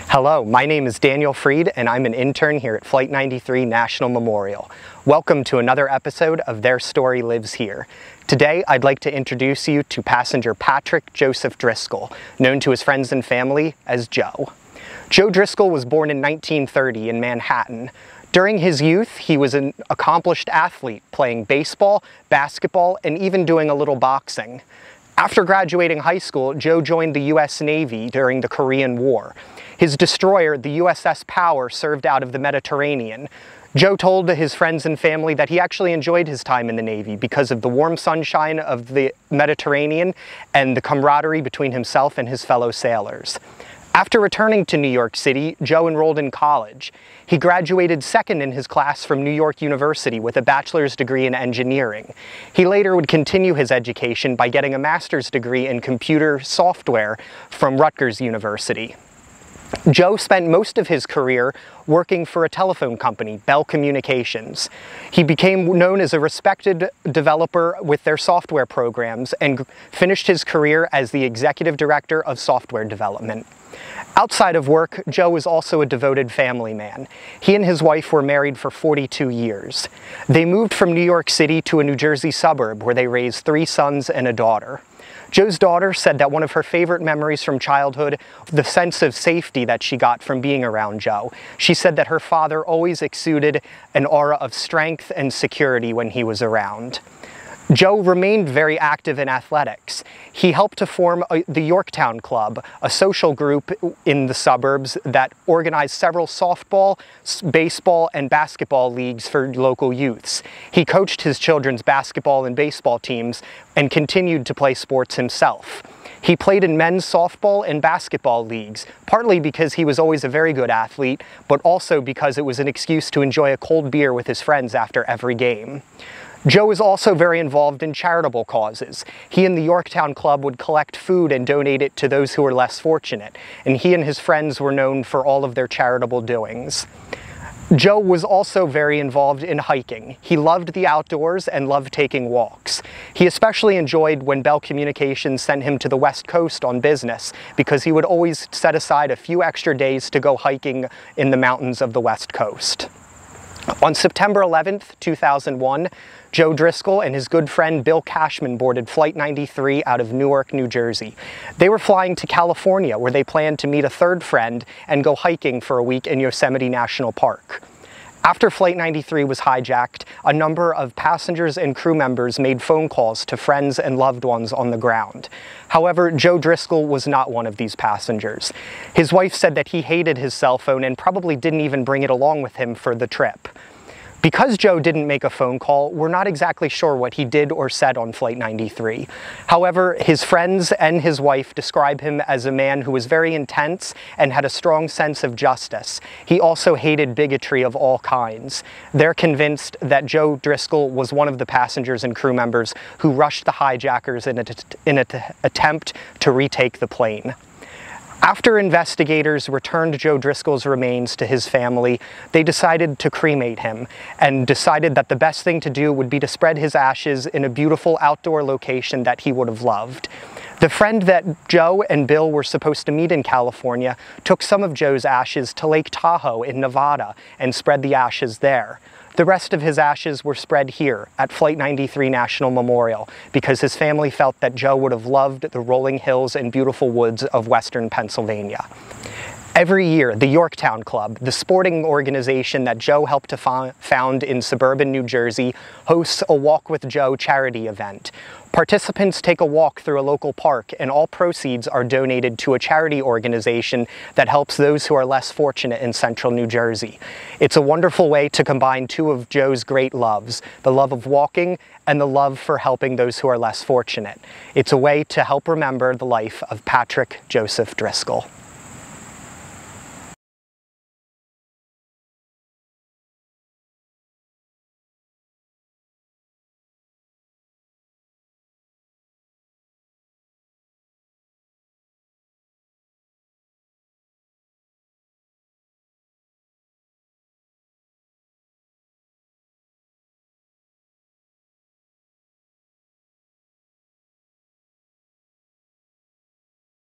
Hello, my name is Daniel Freed and I'm an intern here at Flight 93 National Memorial. Welcome to another episode of Their Story Lives Here. Today I'd like to introduce you to passenger Patrick Joseph Driscoll, known to his friends and family as Joe. Joe Driscoll was born in 1930 in Manhattan. During his youth, he was an accomplished athlete, playing baseball, basketball, and even doing a little boxing. After graduating high school, Joe joined the U.S. Navy during the Korean War. His destroyer, the USS Power, served out of the Mediterranean. Joe told his friends and family that he actually enjoyed his time in the Navy because of the warm sunshine of the Mediterranean and the camaraderie between himself and his fellow sailors. After returning to New York City, Joe enrolled in college. He graduated second in his class from New York University with a bachelor's degree in engineering. He later would continue his education by getting a master's degree in computer software from Rutgers University. Joe spent most of his career working for a telephone company, Bell Communications. He became known as a respected developer with their software programs and finished his career as the executive director of software development. Outside of work, Joe was also a devoted family man. He and his wife were married for 42 years. They moved from New York City to a New Jersey suburb where they raised 3 sons and a daughter. Joe's daughter said that one of her favorite memories from childhood, the sense of safety that she got from being around Joe. She said that her father always exuded an aura of strength and security when he was around. Joe remained very active in athletics. He helped to form the Yorktown Club, a social group in the suburbs that organized several softball, baseball, and basketball leagues for local youths. He coached his children's basketball and baseball teams and continued to play sports himself. He played in men's softball and basketball leagues, partly because he was always a very good athlete, but also because it was an excuse to enjoy a cold beer with his friends after every game. Joe was also very involved in charitable causes. He and the Yorktown Club would collect food and donate it to those who were less fortunate, and he and his friends were known for all of their charitable doings. Joe was also very involved in hiking. He loved the outdoors and loved taking walks. He especially enjoyed when Bell Communications sent him to the West Coast on business because he would always set aside a few extra days to go hiking in the mountains of the West Coast. On September 11th, 2001, Joe Driscoll and his good friend Bill Cashman boarded Flight 93 out of Newark, New Jersey. They were flying to California, where they planned to meet a third friend and go hiking for a week in Yosemite National Park. After Flight 93 was hijacked, a number of passengers and crew members made phone calls to friends and loved ones on the ground. However, Joe Driscoll was not one of these passengers. His wife said that he hated his cell phone and probably didn't even bring it along with him for the trip. Because Joe didn't make a phone call, we're not exactly sure what he did or said on Flight 93. However, his friends and his wife describe him as a man who was very intense and had a strong sense of justice. He also hated bigotry of all kinds. They're convinced that Joe Driscoll was one of the passengers and crew members who rushed the hijackers in an attempt to retake the plane. After investigators returned Joe Driscoll's remains to his family, they decided to cremate him and decided that the best thing to do would be to spread his ashes in a beautiful outdoor location that he would have loved. The friend that Joe and Bill were supposed to meet in California took some of Joe's ashes to Lake Tahoe in Nevada and spread the ashes there. The rest of his ashes were spread here at Flight 93 National Memorial because his family felt that Joe would have loved the rolling hills and beautiful woods of western Pennsylvania. Every year, the Yorktown Club, the sporting organization that Joe helped to found in suburban New Jersey, hosts a Walk with Joe charity event. Participants take a walk through a local park, and all proceeds are donated to a charity organization that helps those who are less fortunate in central New Jersey. It's a wonderful way to combine two of Joe's great loves, the love of walking and the love for helping those who are less fortunate. It's a way to help remember the life of Patrick Joseph Driscoll.